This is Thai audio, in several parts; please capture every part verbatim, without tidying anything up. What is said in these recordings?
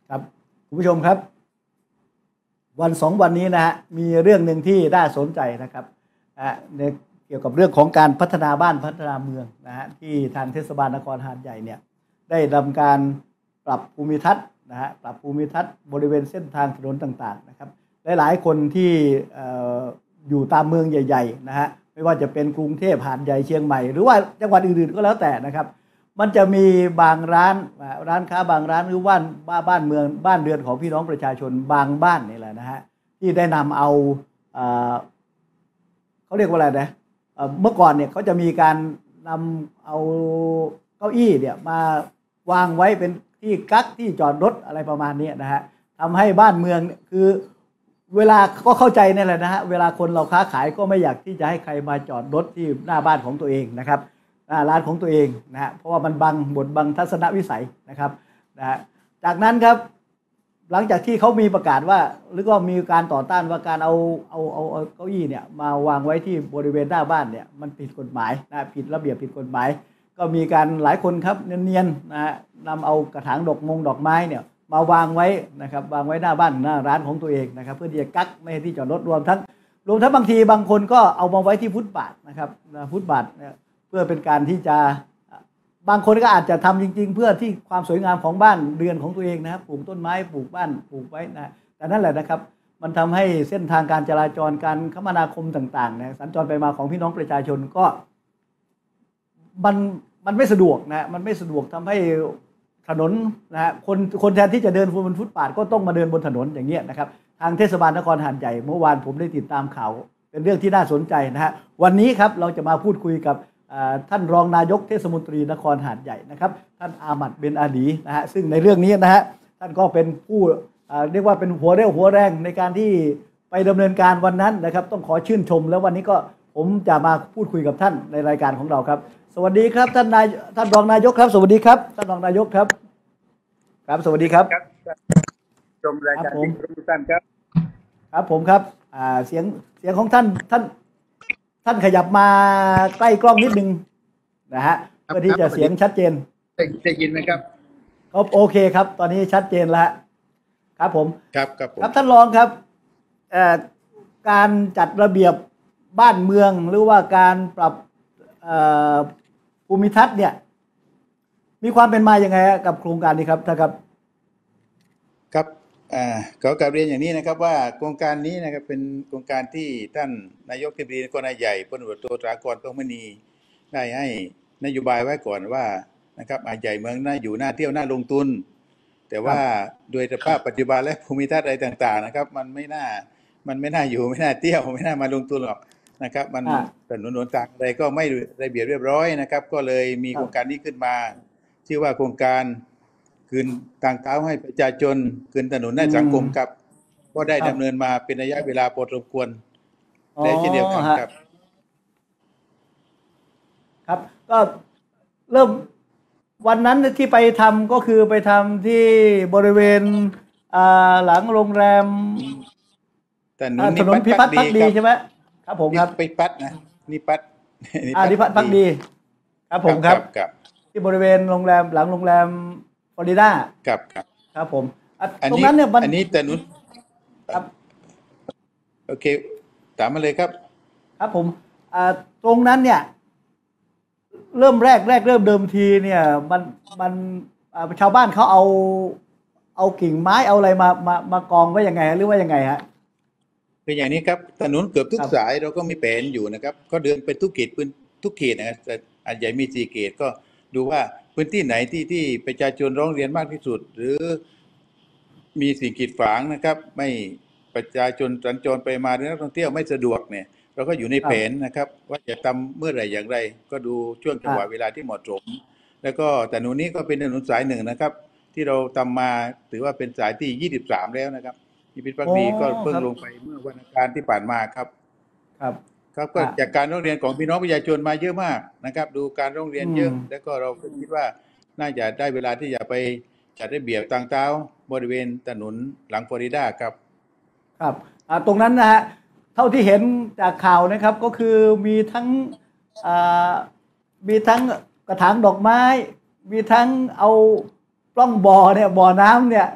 ครับคุณผู้ชมครับวันสองวันนี้นะฮะมีเรื่องหนึ่งที่น่าสนใจนะครับในเกี่ยวกับเรื่องของการพัฒนาบ้านพัฒนาเมืองนะฮะที่ทางเทศบาลนครหาดใหญ่เนี่ยได้ดำเนินการปรับภูมิทัศน์นะฮะปรับภูมิทัศน์บริเวณเส้นทางถนนต่างๆนะครับหลายๆคนที่อยู่ตามเมืองใหญ่ๆนะฮะไม่ว่าจะเป็นกรุงเทพหาดใหญ่เชียงใหม่หรือว่าจังหวัดอื่นๆก็แล้วแต่นะครับมันจะมีบางร้านร้านค้าบางร้านหรือบ้านบ้านเมืองบ้านเรือนของพี่น้องประชาชนบางบ้านนี่แหละนะฮะที่ได้นำเอาเขาเรียกว่าอะไรนะเมื่อก่อนเนี่ยเขาจะมีการนำเอาเก้าอี้เนี่ยมาวางไว้เป็นที่กักที่จอดรถอะไรประมาณนี้นะฮะทำให้บ้านเมืองคือเวลาก็เข้าใจนี่แหละนะฮะเวลาคนเราค้าขายก็ไม่อยากที่จะให้ใครมาจอดรถที่หน้าบ้านของตัวเองนะครับหน้าร้านของตัวเองนะฮะเพราะว่ามันบังบดบังทัศนวิสัยนะครับนะฮะจากนั้นครับหลังจากที่เขามีประกาศว่าหรือก็มีการต่อต้านว่าการเอาเอาเอาเอาเก้าอี้เนี่ยมาวางไว้ที่บริเวณหน้าบ้านเนี่ยมันผิดกฎหมายนะผิดระเบียบผิดกฎหมายก็มีการหลายคนครับเนียนๆนะฮะนำเอากระถางดอกมงดอกไม้เนี่ยมาวางไว้นะครับวางไว้หน้าบ้านหน้าร้านของตัวเองนะครับเพื่อที่จะกักไม่ให้ที่จอดรถรวมทั้งรวมทั้งบางทีบางคนก็เอามาไว้ที่ฟุตบาทนะครับฟุตบาทเพื่อเป็นการที่จะบางคนก็อาจจะทำจริงๆเพื่อที่ความสวยงามของบ้านเรือนของตัวเองนะครับปลูกต้นไม้ปลูกบ้านปลูกไว้นะแต่นั่นแหละนะครับมันทำให้เส้นทางการจราจรการคมนาคมต่างๆนะสัญจรไปมาของพี่น้องประชาชนก็มันมันไม่สะดวกนะมันไม่สะดวกทำให้ถนนนะฮะคนคนแทนที่จะเดินบนฟุตบาทก็ต้องมาเดินบนถนนอย่างเงี้ยนะครับทางเทศบาลนครหาดใหญ่เมื่อวานผมได้ติดตามข่าวเป็นเรื่องที่น่าสนใจนะฮะวันนี้ครับเราจะมาพูดคุยกับท่านรองนายกเทศมนตรีนครหาดใหญ่นะครับท่านอามัดเบนอาลีนะฮะซึ่งในเรื่องนี้นะฮะท่านก็เป็นผู้เรียกว่าเป็นหัวเรี่ยวหัวแรงในการที่ไปดำเนินการวันนั้นนะครับต้องขอชื่นชมแล้ววันนี้ก็ผมจะมาพูดคุยกับท่านในรายการของเราครับสวัสดีครับท่านนายท่านรองนายกครับสวัสดีครับท่านรองนายกครับครับสวัสดีครับชมรายการที่ทุกท่านครับครับผมครับเสียงเสียงของท่านท่านท่านขยับมาใกล้กล้องนิดนึงนะฮะเพื่อที่จะเสียงชัดเจนได้ยินไหมครับครับโอเคครับตอนนี้ชัดเจนแล้วครับผมครับครับผมครับท่านรองครับการจัดระเบียบบ้านเมืองหรือว่าการปรับภูมิทัศน์เนี่ยมีความเป็นมาอย่างไงกับโครงการนี้ครับท่านครับครับอ่าขอกราบเรียนอย่างนี้นะครับว่าโครงการนี้นะครับเป็นโครงการที่ท่านนายกเทศมนตรีนครหาดใหญ่พลตำรวจโทตรากร ทองมณีได้ให้นโยบายไว้ก่อนว่านะครับหาดใหญ่เมืองน่าอยู่น่าเที่ยวน่าลงทุนแต่ว่าโดยสภาพปัจจุบันและภูมิทัศน์อะไรต่างๆนะครับมันไม่น่ามันไม่น่าอยู่ไม่น่าเที่ยวไม่น่ามาลงทุนหรอกนะครับมันถนนหนทางอะไรก็ไม่ระเบียบเรียบร้อยนะครับก็เลยมีโครงการนี้ขึ้นมาชื่อว่าโครงการคืนทางเท้าให้ประชาชนคืนถนนให้สังคมครับก็ได้ดำเนินมาเป็นระยะเวลาพอสมควรและเช่นเดียวกันครับครับก็เริ่มวันนั้นที่ไปทำก็คือไปทำที่บริเวณหลังโรงแรมถนนพิพัฒน์พักดีใช่ไหมครับผมครับพิพัฒน์นะนิพัฒน์นิพัฒน์พักดีครับผมครับที่บริเวณโรงแรมหลังโรงแรมฟลอริดาครับครับครับผมตรงนั้นเนี่ยอันนี้ถนนครับโอเคถามมาเลยครับครับผมตรงนั้นเนี่ยเริ่มแรกแรกเริ่มเดิมทีเนี่ยมันมันชาวบ้านเขาเอาเอากิ่งไม้เอาอะไรมามามากองไว้ยังไงหรือว่ายังไงฮะคืออย่างนี้ครับถนนเกือบทุกสายเราก็มีแผนอยู่นะครับก็เดินไปทุกเขตพื้นทุกเขตนะครับแต่อาจใหญ่มีสี่เขตก็ดูว่าพื้นที่ไหนที่ที่ประชาชนร้องเรียนมากที่สุดหรือมีสิ่งกีดขวางนะครับไม่ประชาชนสัญจรไปมาหรือนักท่องเที่ยวไม่สะดวกเนี่ยเราก็อยู่ในแผนนะครับว่าจะทำเมื่อไหร่อย่างไรก็ดูช่วงจังหวะเวลาที่เหมาะสมแล้วก็ถนนนี้ก็เป็นถนนสายหนึ่งนะครับที่เราทำมาถือว่าเป็นสายที่ยี่สิบสามแล้วนะครับที่พิพัฒน์พักดีก็เพิ่งลงไปเมื่อวันอังคารที่ผ่านมาครับครับครับก็จากการร้องเรียนของพี่น้องประชาชนมาเยอะมากนะครับดูการร้องเรียนเยอะแล้วก็เราคิดว่าน่าจะได้เวลาที่จะไปจัดระเบียบทางเท้าบริเวณถนนหลังฟลอริดาครับครับตรงนั้นนะฮะเท่าที่เห็นจากข่าวนะครับก็คือมีทั้งมีทั้งกระถางดอกไม้มีทั้งเอาปล้องบ่อเนี่ยบ่อน้ำเนี่ยไป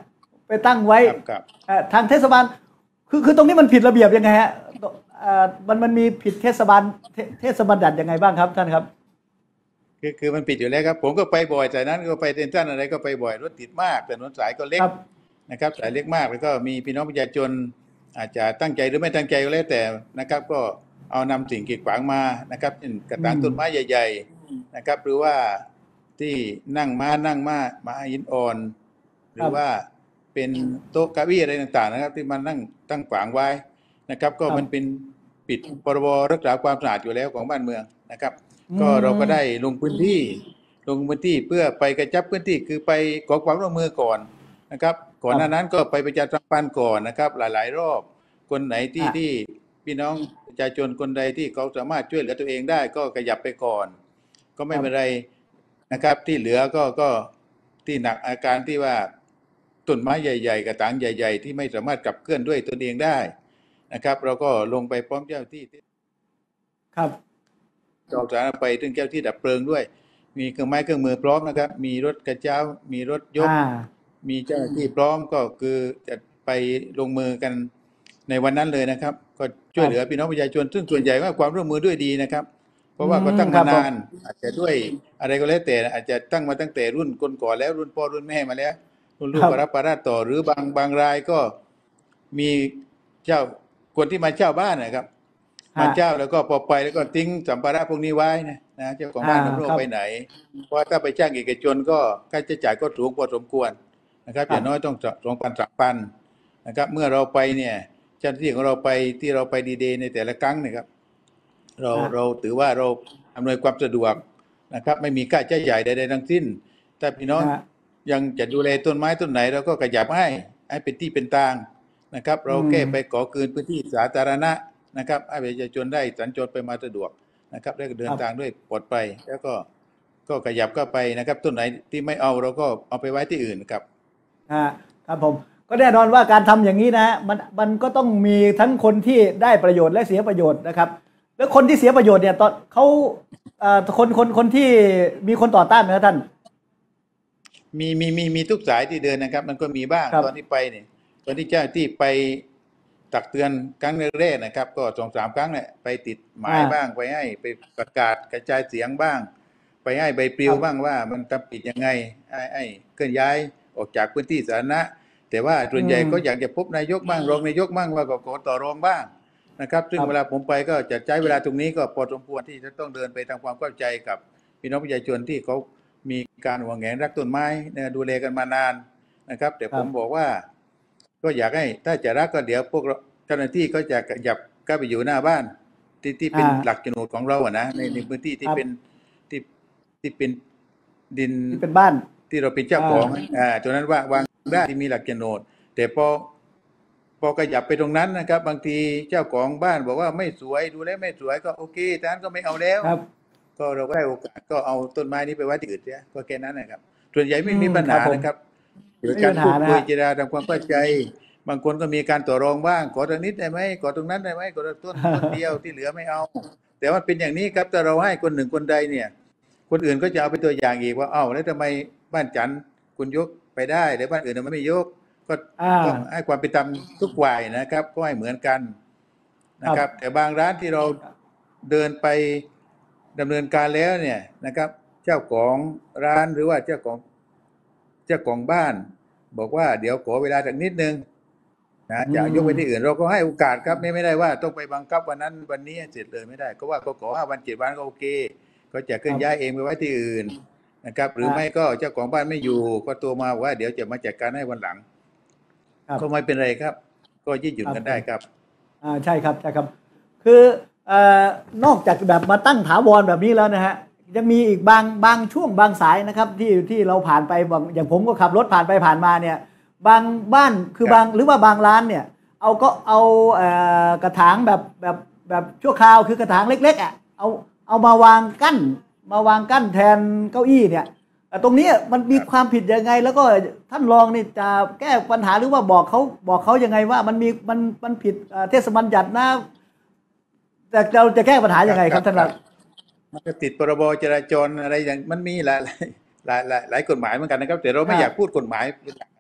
ไปตั้งไว้ครับครับเอ่อทางเทศบาลคือคือตรงนี้มันผิดระเบียบยังไงฮะเอ่อมันมันมีผิดเทศบาลเทเทศบัญญัติยังไงบ้างครับท่านครับคือคือมันปิดอยู่แล้วครับผมก็ไปบ่อยแต่นั้นก็ไปเซ็นทรัลอะไรก็ไปบ่อยรถติดมากแต่ถนนสายก็เล็กครับนะครับสายเล็กมากแล้วก็มีพี่น้องประชาชนอาจจะตั้งใจหรือไม่ตั้งใจก็แล้วแต่นะครับก็เอานำสิ่งกีดขวางมานะครับเช่นกระถางต้นไม้ใหญ่ๆนะครับหรือว่าที่นั่งม้านั่งม้าม้าหินอ่อนหรือว่าเป็นโต๊ะเก้าอี้อะไรต่างๆนะครับที่มันนั่งตั้งขวางไว้นะครับก็มันเป็นปิดพรบรักษาความสะอาดอยู่แล้วของบ้านเมืองนะครับก็เราก็ได้ลงพื้นที่ลงพื้นที่เพื่อไปกระชับพื้นที่คือไปขอความร่วมมือก่อนนะครับก่อนหน้านั้นก็ไปประชาสัมพันธ์ก่อนนะครับหลายๆรอบคนไหนที่ที่พี่น้องประชาชนคนใดที่เขาสามารถช่วยเหลือตัวเองได้ก็ขยับไปก่อนก็ไม่เป็นไรนะครับที่เหลือก็ก็ที่หนักอาการที่ว่าต้นไม้ใหญ่ๆกระถางใหญ่ๆที่ไม่สามารถขับเคลื่อนด้วยตนเองได้นะครับเราก็ลงไปพร้อมเจ้าที่ครับออกสารไปถึงเจ้าที่ดับเพลิงด้วยมีเครื่องไม้เครื่องมือพร้อมนะครับมีรถกระเช้ามีรถยกมีเจ้าหน้าที่พร้อมก็คือจะไปลงมือกันในวันนั้นเลยนะครับก็ช่วยเหลือพี่น้องประชาชนซึ่งส่วนใหญ่ว่าความร่วมมือด้วยดีนะครับเพราะว่าก็ตั้งมานานอาจจะด้วยอะไรก็แล้วแต่อาจจะตั้งมาตั้งแต่รุ่นก่อนๆแล้วรุ่นพ่อรุ่นแม่มาแล้วรุ่นลูกก็รับภาระต่อหรือบางบางรายก็มีเจ้าคนที่มาเช่าบ้านนะครับมาเช่าแล้วก็พอไปแล้วก็ทิ้งสัมภาระพวกนี้ไว้นะนะเจ้าของบ้านไม่รู้ไปไหนเพราะถ้าไปจ้างเอกชนก็ค่าใช้จ่ายก็สูงพอสมควรนะครับอย่างน้อยต้องสองพันสามพันนะครับเมื่อเราไปเนี่ยเจ้าหน้าที่ของเราไปที่เราไปดีเดย์ในแต่ละครั้งนะครับเราเราถือว่าเราอำนวยความสะดวกนะครับไม่มีค่าใช้จ่ายใดๆทั้งสิ้นถ้าพี่น้องยังจะดูแลต้นไม้ต้นไหนเราก็ขยับให้ให้เป็นที่เป็นทางนะครับเราแค่ไปขอคืนพื้นที่สาธารณะนะครับให้ประชาชนได้สัญจรไปมาสะดวกนะครับได้เดินทางด้วยปลอดภัยแล้วก็ก็ขยับเข้าไปนะครับต้นไหนที่ไม่เอาเราก็เอาไปไว้ที่อื่นครับอ่าครับผมก็แน่นอนว่าการทำอย่างนี้นะมันมันก็ต้องมีทั้งคนที่ได้ประโยชน์และเสียประโยชน์นะครับแล้วคนที่เสียประโยชน์เนี่ยตอนเขาเอ่อคนคนคนที่มีคนต่อต้านนะท่านมีมีมีมีทุกสายที่เดินนะครับมันก็มีบ้างตอนที่ไปเนี่ยตอนที่เจ้าที่ไปตักเตือนครั้งแรกนะครับก็สองสามครั้งเนี่ยไปติดหมายบ้างไปให้ไปประกาศกระจายเสียงบ้างไปให้ใบปลิวบ้างว่ามันทำผิดยังไงไอ้ไอ้เคลื่อนย้ายออกจากพื้นที่สาธารณะแต่ว่าส่วนใหญ่ก็อยากจะพบนายกบ้างรองนายกบ้างว่าก็ขอต่อรองบ้างนะครับซึ่งเวลาผมไปก็จะใช้เวลาตรงนี้ก็พอสมควรที่จะต้องเดินไปทำความเข้าใจกับพี่น้องประชาชนที่เขามีการหวงแหนรักต้นไม้ดูแลกันมานานนะครับแต่ผมบอกว่าก็อยากให้ถ้าจะรักก็เดี๋ยวพวกเจ้าหน้าที่ก็จะหยับก็ไปอยู่หน้าบ้านที่ที่เป็นหลักโฉนดของเราอะนะในในพื้นที่ที่เป็นที่ที่เป็นดินเป็นบ้านที่เราเป็นเจ้าของอ่าตรงนั้นว่าวางได้ที่มีหลักโฉนดแต่พอพอขยับไปตรงนั้นนะครับบางทีเจ้าของบ้านบอกว่าไม่สวยดูแลไม่สวยก็โอเคแต่นั้นก็ไม่เอาแล้วก็เราก็ได้โอกาสก็เอาต้นไม้นี้ไปไว้ที่อื่นเนี่ยก็แค่นั้นนะครับส่วนใหญ่ไม่มีปัญหานะครับเกิดการพูดคุยเจรจาทำความเข้าใจบางคนก็มีการต่อรองบ้างขอตรงนี้ได้ไหมขอตรงนั้นได้ไหมขอต้นต้นเดียวที่เหลือไม่เอาแต่ว่าเป็นอย่างนี้ครับถ้าเราให้คนหนึ่งคนใดเนี่ยคนอื่นก็จะเอาเป็นตัวอย่างอีกว่าเอ้าแล้วทำไมบ้านจันคุณยกไปได้แต่บ้านอื่นทำไมไม่ยกก็ต้องให้ความเป็นธรรมทุกฝ่ายนะครับก็ให้เหมือนกันนะครับแต่บางร้านที่เราเดินไปดำเนินการแล้วเนี่ยนะครับเจ้าของร้านหรือว่าเจ้าของเจ้าของบ้านบอกว่าเดี๋ยวขอเวลาสักนิดนึงนะจะยกไปที่อื่นเราก็ให้โอกาสครับไม่ไม่ได้ว่าต้องไปบังคับวันนั้นวันนี้เสร็จเลยไม่ได้ก็ว่าก็ขอห้าวันเจ็ดวันก็โอเคก็จะเคลื่อนย้ายเองไปไว้ที่อื่นนะครับหรือไม่ก็เจ้าของบ้านไม่อยู่ก็ตัวมาว่าเดี๋ยวจะมาจัดการให้วันหลังก็ไม่เป็นไรครับก็ยืดหยุ่นกันได้ครับอ่าใช่ครับใช่ครับคือเอ่อนอกจากแบบมาตั้งถาวรแบบนี้แล้วนะฮะจะมีอีกบางบางช่วงบางสายนะครับที่ที่เราผ่านไปบางอย่างผมก็ขับรถผ่านไปผ่านมาเนี่ยบางบ้านคือบางหรือว่าบางร้านเนี่ยเอาก็เอาเอ่อกระถางแบบแบบแบบชั่วคราวคือกระถางเล็กๆอ่ะเอาเอามาวางกั้นมาวางกั้นแทนเก้าอี้เนี่ยตรงนี้มันมีความผิดยังไงแล้วก็ท่านรองนี่จะแก้ปัญหาหรือว่าบอกเขาบอกเขายังไงว่ามันมีมันมันผิดเทศบัญญัตินะแต่เราจะแก้ปัญหายังไงครับท่านรองมันก็ติดพรบจราจรอะไรอย่างมันมีหลายหลายหลายหลายกฎหมายเหมือนกันนะครับแต่เราไม่อยากพูดกฎหมายเป็นหลักนะ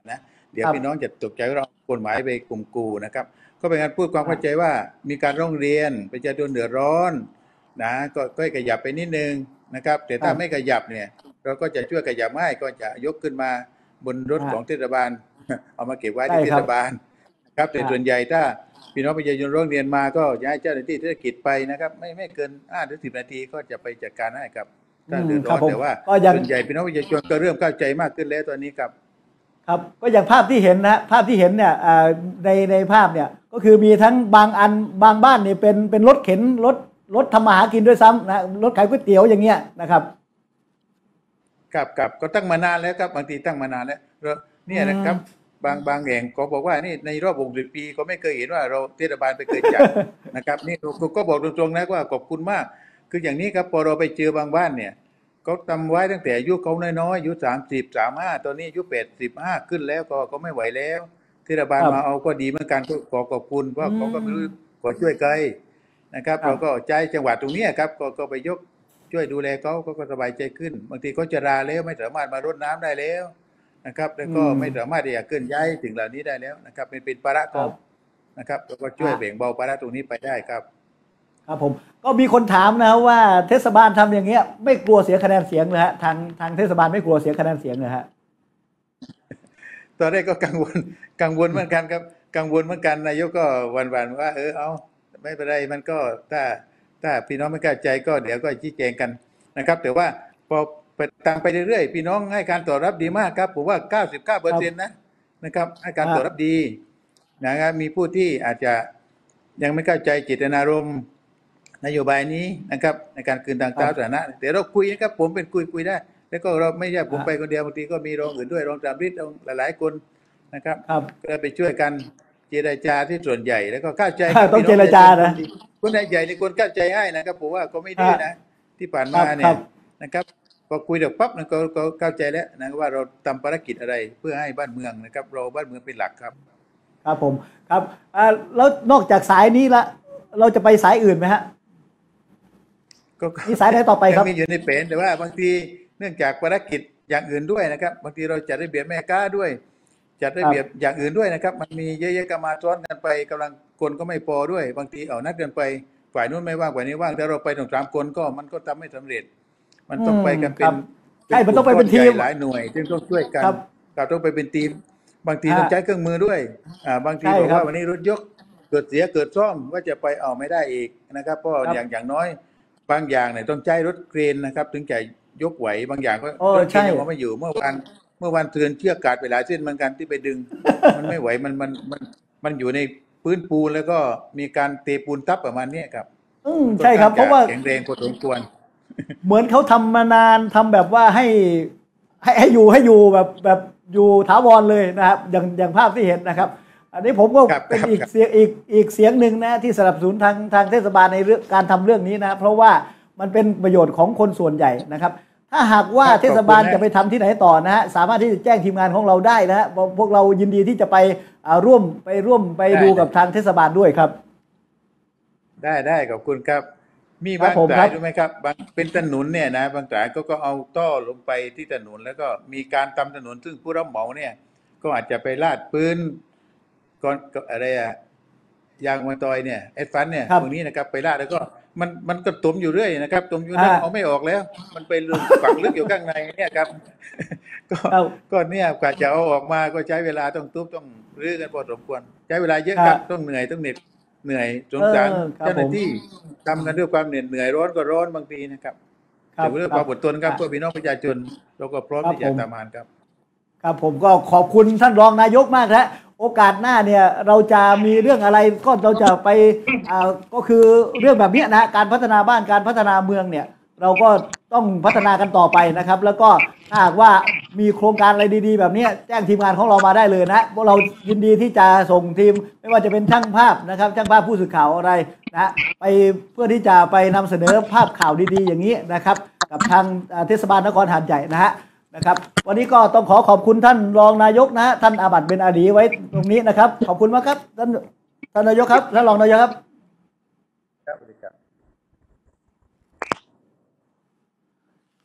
เดี๋ยครับวพี่น้องจะตกใจว่าเรากฎหมายไปกลุ่มกูนะครับก็เป็นการพูดความเข้าใจอ่าว่ามีการร้องเรียนประชาชนเดือดร้อนนะก็ก็ให้ขยับไปนิดนึงนะครับแต่ถ้าไม่ครับขยับเนี่ยเราก็จะช่วยขยับให้ก็จะยกขึ้นมาบนรถของเทอ่าศบาลเอามาเก็บไว้ใช่ที่เทครับศบาลครับแต่ส่วนใหอ่าญ่ถ้าพี่น้องประชาชนร้องเรียนมาก็จะให้เจ้าหน้าที่เทศกิจไปนะครับไม่ไม่เกินห้าถึงสิบนาทีก็จะไปจัดการให้ครับอืถ้ามเดือดครับผมร้อนแต่ว่าก็ยังส่วนใหญ่พี่น้องประชาชนก็เริ่มเข้าใจมากขึ้นแล้วตอนนี้ครับครับก็อย่างภาพที่เห็นนะภาพที่เห็นเนี่ยอ่าในในภาพเนี่ยก็คือมีทั้งบางอันบางบ้านเนี่ยเป็นเป็นรถเข็นรถรถทำมาหากินด้วยซ้ำนะรถขายก๋วยเตี๋ยวอย่างเงี้ยนะครับครับครับก็ตั้งมานานแล้วครับบางทีตั้งมานานแล้วเราอืเนี่ยนะครับมบางบางแห่งก็บอกว่านี่ในรอบหกสิบปีก็ไม่เคยเห็นว่าเราเทศบาลไปเคยจัด นะครับนี่ก็ก็บอกตรงๆนะว่าขอบคุณมากคืออย่างนี้ครับพอเราไปเจอบางบ้านเนี่ยเขาทำไว้ตั้งแต่อายุเขาน้อยๆอายุสามสิบสามห้าตอนนี้อายุแปดสิบห้าขึ้นแล้วก็ก็ไม่ไหวแล้วเทศบาลครับมาเอาก็ดีเหมือนกันก็ขอขอบคุณเพอืราะเขาก็ไม่รู้มขอช่วยไกลนะครับครับเราก็ใจจังหวัดตรงเนี้ยครับก็ก็ไปยก ช่วยดูแลเขาเขาก็สบายใจขึ้นบางทีเขาจะราแล้วไม่สามารถมารดน้ำได้แล้วนะครับแล้วอืก็มไม่สามารถที่จะเคลื่อนย้ายสิ่งเหล่านี้ได้แล้วนะครับเป็นเป็นภาระเขาครับนะครับแล้วก็ช่วยอ่าแบ่งเบาภาระตรงนี้ไปได้ครับครับผมก็มีคนถามนะว่าเทศบาลทำอย่างเงี้ยไม่กลัวเสียคะแนนเสียงเลยฮะทางทางเทศบาลไม่กลัวเสียคะแนนเสียงเลยฮะตอนแรกก็กังวลกังวลเหมือนกันครับกังวลเหมือนกันนายกก็หวันๆว่าเออเอาไม่เป็นไรมันก็ถ้าถ้าพี่น้องไม่เข้าใจก็เดี๋ยวก็ชี้แจงกันนะครับแต่ว่าพอไปตามไปเรื่อยๆพี่น้องให้การตอบรับดีมากครับผมว่าเก้าสิบเก้าเปอครับร์เซ็นต์นะนะครับให้การอ่าตอบรับดีนะครับมีผู้ที่อาจจะยังไม่เข้าใจเจตนารมณ์นโยบายนี้นะครับในการคืนทางครับเท้าสาธารณะแต่เราคุยนะครับผมเป็นคุยคุยได้แล้วก็เราไม่ใช่ผมอ่าไปคนเดียวบางทีก็มีรองอื่นด้วยรองจามฤทธิ์รองหลายๆคนนะครับครับก็ไปช่วยกันเจรจาที่ส่วนใหญ่แล้วก็เข้าใจครับต้องพี่น้องประชาเจรจานะชนคนดีคนใหญ่ในคนเข้าใจให้นะครับผมว่าก็ไม่ดื้อนะที่ผ่านครัมาเนี่ยบครับนะครับพอคุยเดี๋ยวปั๊บมันก็ก็เข้าใจแล้วนะว่าเราทำภารกิจอะไรเพื่อให้บ้านเมืองนะครับเราบ้านเมืองเป็นหลักครับครับผมครับอ่าแล้วนอกจากสายนี้ละเราจะไปสายอื่นไหมฮะก็มีสายไหนต่อไปยังครับมีอยู่ในแผนแต่ว่าบางทีเนื่องจากภารกิจอย่างอื่นด้วยนะครับบางทีเราจัดระเบียบแม่ค้าด้วยจัดคระรับเบียบอย่างอื่นด้วยนะครับมันมีเยอะๆก็มาซ้อนกันไปกำลังคนก็ไม่พอด้วยบางทีเอานัดกันไปฝ่ายนู้นไม่ว่างฝ่ายนี้ว่างถ้าเราไปถึงสามคนก็มันก็ทำไม่สำเร็จมันอืต้องมไปกันเป็นครับเป็นกลุ่มใช่มันต้องไปก้อนใหญ่เป็นทีมหลายหน่วยซึ่งต้องช่วยกันครับเราต้องไปเป็นทีมบางทีฮะต้องใช้เครื่องมือด้วยอ่าบางทีใช่ครับบอกว่าวันนี้รถยกเกิดเสียเกิดซ่อมว่าจะไปเอาไม่ได้อีกนะครับเพราะครับอย่างอย่างน้อย บางอย่างเนี่ยต้องใช้รถเครนนะครับถึงจะยกไหวบางอย่างก็โอ้รถเครนใช่ยังเอาไม่อยู่เมื่อวานเมื่อวานเตือนเชือกขาดไปหลายเส้นเหมือนกันที่ไปดึงมันไม่ไหวมันมันมันมันอยู่ในพื้นปูนแล้วก็มีการเทปูนทับประมาณนี้ครับอืมมันค่อนใช่คข้างจะรับเพราะว่าแข็งแรงพอสมควรเหมือนเขาทำมานานทำแบบว่าให้ให้ให้อยู่ให้อยู่แบบแบบอยู่ถาวรเลยนะครับอย่างอย่างภาพที่เห็นนะครับอันนี้ผมก็ครับเป็นครับอีกครับเสียงอีกอีกเสียงหนึ่งนะที่สนับสนุนทางทางเทศบาลในเรื่องการทำเรื่องนี้นะเพราะว่ามันเป็นประโยชน์ของคนส่วนใหญ่นะครับถ้าหากว่าครับเทศขอบคุบาลณนะจะไปทำที่ไหนต่อนะฮะสามารถที่จะแจ้งทีมงานของเราได้นะฮะพวกเรายินดีที่จะไปอ่าร่วมไปร่วมไปดูกับทางเทศบาลด้วยครับได้ได้ขอบคุณครับมีครับบางผมครับสายรู้ไหมครับบางเป็นถนนเนี่ยนะบางสายก็ก็เอาท่อลงไปที่ถนนแล้วก็มีการทำถนนซึ่งผู้รับเหมาเนี่ยก็อาจจะไปลาดพื้นก่อนก็อะไรอะยางมะตอยเนี่ยแอดฟันเนี่ยครับพวกนี้นะครับไปลาดแล้วก็มันมันก็ตมอยู่เรื่อยนะครับตมอยู่อ่านั้นเอาไม่ออกแล้ว มันไปลึกฝังลึกอยู่ข้างในเนี่ยครับก็ครับก็เนี่ยกว่าจะเอาออกมาก็ใช้เวลาต้องทุบต้องรื้อกันพอสมควรใช้เวลาเยอะครับครับต้องเหนื่อยต้องเหน็ดเหนื่อยสเอองสารครับผมเจ้าหน้าที่ทำกันด้วยความเหน็ดเหนื่อยร้อนก็ร้อนบางทีนะครับครับแต่เรื่องครับความอดทนครับอ่ะเพื่อพี่น้องประชาชนเราก็พร้อมครับที่จะผมทำงานครับครับผมก็ขอบคุณท่านรองนายกมากนะโอกาสหน้าเนี่ยเราจะมีเรื่องอะไรก็เราจะไปอ่าก็คือเรื่องแบบเนี้ยนะการพัฒนาบ้านการพัฒนาเมืองเนี่ยเราก็ต้องพัฒนากันต่อไปนะครับ แล้วก็ถ้าหากว่ามีโครงการอะไรดีๆแบบเนี้ยแจ้งทีมงานของเรามาได้เลยนะพวกเรายินดีที่จะส่งทีมไม่ว่าจะเป็นช่างภาพนะครับช่างภาพผู้สื่อข่าวอะไรนะไปเพื่อที่จะไปนำเสนอภาพข่าวดีๆอย่างนี้นะครับกับทางอ่าเทศบาลนครหาดใหญ่นะฮะ นะครับวันนี้ก็ต้องขอขอบคุณท่านรองนายกนะฮะท่านอาบัติเบนอาดีไว้ตรงนี้นะครับขอบคุณมากครับท่านท่านนายกครับท่านรองนายกครับครับสวัสดีครับ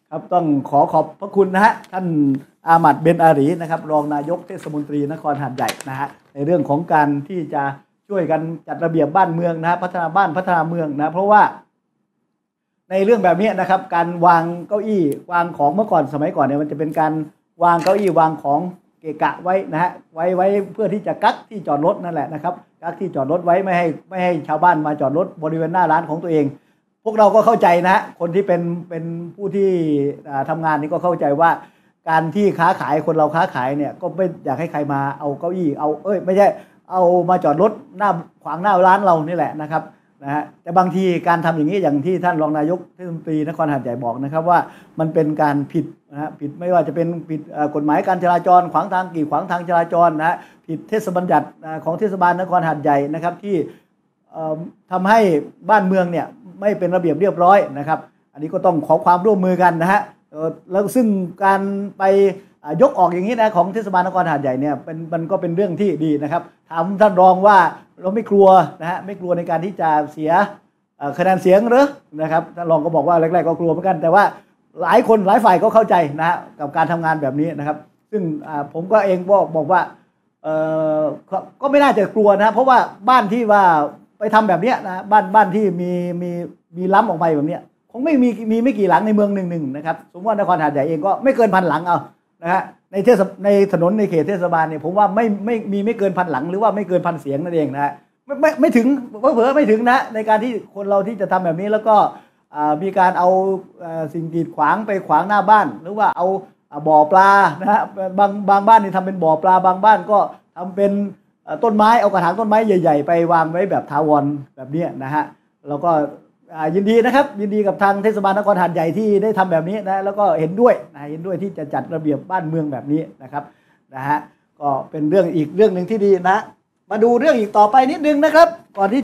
ครับต้องขอขอบพระคุณนะฮะท่านอามัดเบนอารีนะครับรองนายกเทศมนตรีนครหาดใหญ่นะฮะในเรื่องของการที่จะช่วยกันจัดระเบียบบ้านเมืองนะฮะพัฒนาบ้านพัฒนาเมืองนะเพราะว่าในเรื่องแบบนี้นะครับการวางเก้าอี้วางของเมื่อก่อนสมัยก่อนเนี่ยมันจะเป็นการวางเก้าอี้วางของเกะกะไว้นะฮะไว้ไว้เพื่อที่จะกักที่จอดรถนั่นแหละนะครับกักที่จอดรถไว้ไม่ให้ไม่ให้ชาวบ้านมาจอดรถบริเวณหน้าร้านของตัวเองพวกเราก็เข้าใจนะคนที่เป็นเป็นผู้ที่ทำงานนี่ก็เข้าใจว่าการที่ค้าขายคนเราค้าขายเนี่ยก็ไม่อยากให้ใครมาเอาเก้าอี้เอาเอ้ยไม่ใช่เอามาจอดรถหน้าขวางหน้าร้านเรานี่แหละนะครับนะฮะแต่บางทีการทำอย่างนี้อย่างที่ท่านรองนายกเทศมนตรีนครหาดใหญ่บอกนะครับว่ามันเป็นการผิดนะฮะผิดไม่ว่าจะเป็นผิดกฎหมายการจราจรขวางทางกีดขวางทางจราจรนะฮะผิดเทศบัญญัติของเทศบาลนครหาดใหญ่นะครับที่ทำให้บ้านเมืองเนี่ยไม่เป็นระเบียบเรียบร้อยนะครับอันนี้ก็ต้องขอความร่วมมือกันนะฮะแล้วซึ่งการไปยกออกอย่างนี้นะของเทศบาลนครหาดใหญ่เนี่ยเป็นมันก็เป็นเรื่องที่ดีนะครับถามท่านรองว่าเราไม่กลัวนะฮะไม่กลัวในการที่จะเสียคะแนนเสียงหรือนะครับท่านรองก็บอกว่าแรกๆก็กลัวเหมือนกันแต่ว่าหลายคนหลายฝ่ายก็เข้าใจนะฮะกับการทำงานแบบนี้นะครับซึ่งผมก็เองก็บอกว่าก็ไม่น่าจะกลัวนะเพราะว่าบ้านที่ว่าไปทำแบบนี้นะบ้านบ้านที่มีมีมีล้ำออกไปแบบนี้คงไม่มีมีไม่กี่หลังในเมืองหนึ่งหนึ่งนะครับสมมติว่านครหาดใหญ่เองก็ไม่เกินพันหลังเอานะฮะในเทศในถนนในเขตเทศบาลเนี่ยผมว่าไม่ไม่มีไม่เกินพันหลังหรือว่าไม่เกินพันเสียงนั่นเองนะฮะไม่ไม่ไม่ถึงเผลอๆไม่ถึงนะในการที่คนเราที่จะทำแบบนี้แล้วก็มีการเอาสิ่งกีดขวางไปขวางหน้าบ้านหรือว่าเอาบ่อปลานะฮะบางบางบ้านนี่ทำเป็นบ่อปลาบางบ้านก็ทำเป็นต้นไม้เอากระถางต้นไม้ใหญ่ๆไปวางไว้แบบถาวรแบบนี้นะฮะแล้วก็ยินดีนะครับยินดีกับทางเทศบาลนครหาดใหญ่ที่ได้ทำแบบนี้นะแล้วก็เห็นด้วยนะเห็นด้วยที่จะจัดระเบียบบ้านเมืองแบบนี้นะครับนะฮะก็เป็นเรื่องอีกเรื่องหนึ่งที่ดีนะมาดูเรื่องอีกต่อไปนิดนึงนะครับก่อนที่